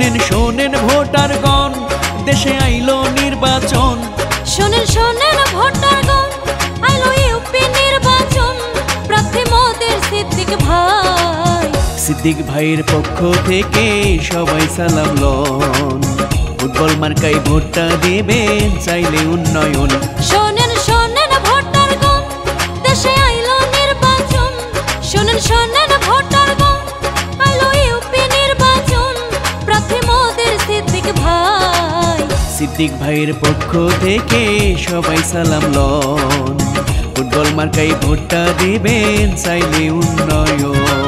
শোনেন শোনেন ভোটারগণ, দেশে আইলো নির্বাচন। শোনেন শোনেন ভোটারগণ, আইলো ইউপি নির্বাচন। প্রার্থী মোদের সিদ্দিক ভাই। সিদ্দিক ভাইয়ের পক্ষ থেকে সবাই সালাম লন। ফুটবল মার্কায় ভোটটা দেবেন, চাইলে উন্নয়ন। শোনেন শোনেন ভোটারগণ, দেশে আইলো নির্বাচন। শোনেন শোনেন ভোটারগণ, আইলো ইউপি নির্বাচন। প্রার্থী মোদের সিদ্দিক ভাই। সিদ্দিক ভাইয়ের পক্ষ থেকে সবাই সালাম লন। ফুটবল মার্কায় ভোটটা দেবেন, চাইলে উন্নয়ন।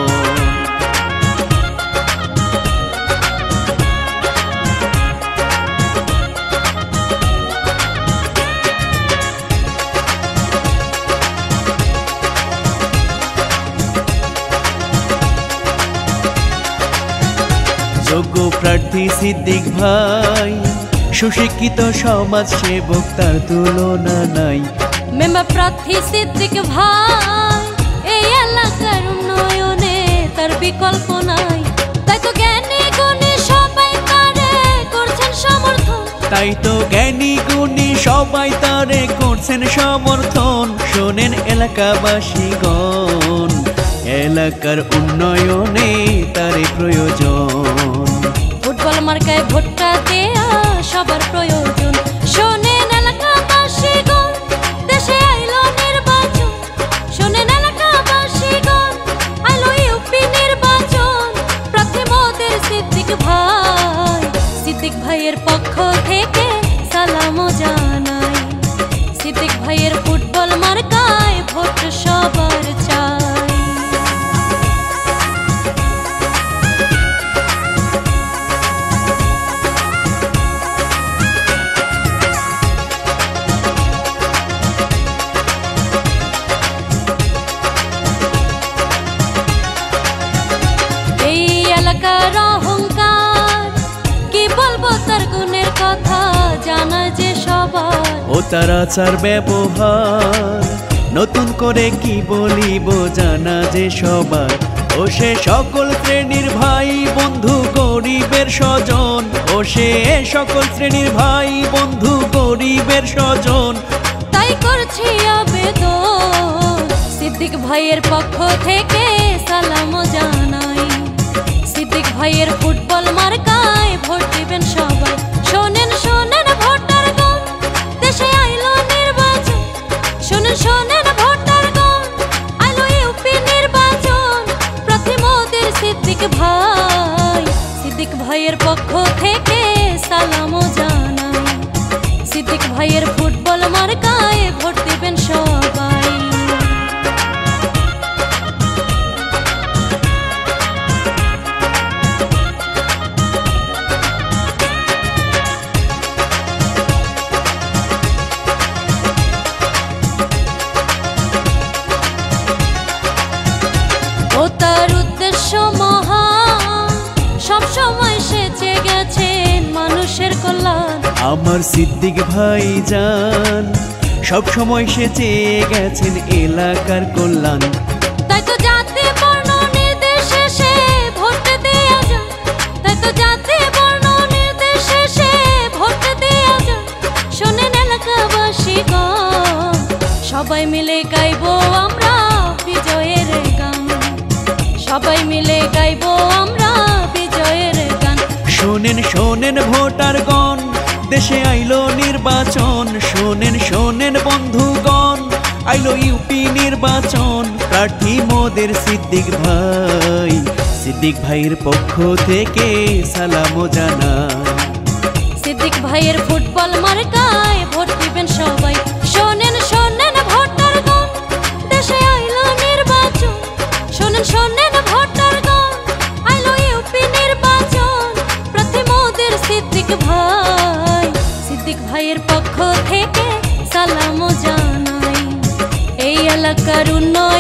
যোগ্য প্রার্থী সিদ্দিক ভাই, সুশিক্ষিত সমাজ সেবক, তার তুলনা নাই। মেম্বার প্রার্থী সিদ্দিক ভাই, এই এলাকার উন্নয়নে তার বিকল্প নাই। তাই তো জ্ঞানী গুণী সবাই তারে করছেন সমর্থন। তাই তো জ্ঞানী গুণী সবাই তারে করছেন সমর্থন। শোনেন এলাকাবাসীগণ, এলাকার উন্নয়নে তারে প্রয়োজন। ফুটবল মার্কায় ভোটটা দেয়া সবার প্রয়োজন। শোনেন এলাকাবাসীগণ, দেশে আইলো নির্বাচন। শোনেন এলাকাবাসীগণ, আইলো ইউপি নির্বাচন। প্রার্থী মোদের সিদ্দিক ভাই। সিদ্দিক ভাইয়ের পক্ষ থেকে সালামও জানাই। সিদ্দিক ভাইয়ের ফুটবল মার্কায় ভোট সবার চাই। এলাকার অহংকার, কি বলবো তার গুণের কথা, জানা যে সবার। ও তার আচার ব্যবহার, নতুন করে কি বলিব, জানা যে সবার। ও সে সকল শ্রেণীর ভাই বন্ধু, গরিবের স্বজন। ও সে সকল শ্রেণীর ভাই বন্ধু, গরিবের স্বজন। তাই করছি আবেদন, সিদ্দিক ভাইয়ের পক্ষ থেকে সালামও জানাই। সিদ্দিক ভাইয়ের ফুটবল মার্কায় ভোট দিবেন সবাই। শোনেন শোনেন ভোটারগণ, দেশে আইলো নির্বাচন। শোনেন শোনেন ভোটারগণ, আইলো ইউপি নির্বাচন। প্রার্থী মোদের সিদ্দিক ভাই। সিদ্দিক ভাইয়ের পক্ষ থেকে সালামও জানাই। সিদ্দিক ভাইয়ের ফুটবল মার্কায় ভোট দিবেন সবাই। ও তার উদ্দেশ্য মহান, সবসময় সেচে গেছেন মানুষের কল্যাণ। আমার সিদ্দিক ভাই জান, সব সময় সে চেয়ে গেছেন এলাকার কল্যাণ। তাই তো জাতি বর্ণ নির্বিশেষে ভোট দেয়া যায়। তাই তো জাতি বর্ণ নির্বিশেষে ভোট দেয়া যায়। শোনেন এলাকাবাসীগণ, সবাই মিলে গাইবো আমরা বিজয়ের গান। সবাই মিলে গাইবো আমরা বিজয়ের গান। শোনেন শোনেন ভোটারগণ, দেশে আইলো নির্বাচন। শোনেন শোনেন বন্ধুগণ, আইলো ইউপি নির্বাচন। প্রার্থী মোদের সিদ্দিক ভাই। সিদ্দিক ভাইয়ের পক্ষ থেকে সালামও জানাই। সিদ্দিক ভাইয়ের ফুটবল মার্কায় ভোট দিবেন সবাই। শোনেন শোনেন ভোটারগণ, দেশে আইলো নির্বাচন। শোনেন শোনেন ভোটারগণ, আইলো ইউপি নির্বাচন। প্রার্থী মোদের সিদ্দিক ভাই। সিদ্দিক ভাইয়ের পক্ষ থেকে সালামও জানাই। এই এলাকার উন্নয়ন